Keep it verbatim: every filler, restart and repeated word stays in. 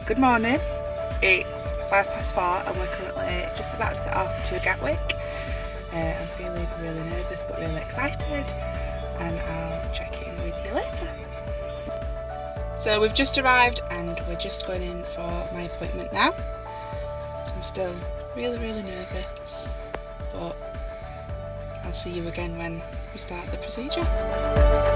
Good morning, it's five past four and we're currently just about to set off to Gatwick. Uh, I'm feeling really nervous but really excited, and I'll check in with you later. So we've just arrived and we're just going in for my appointment now. I'm still really really nervous, but I'll see you again when we start the procedure.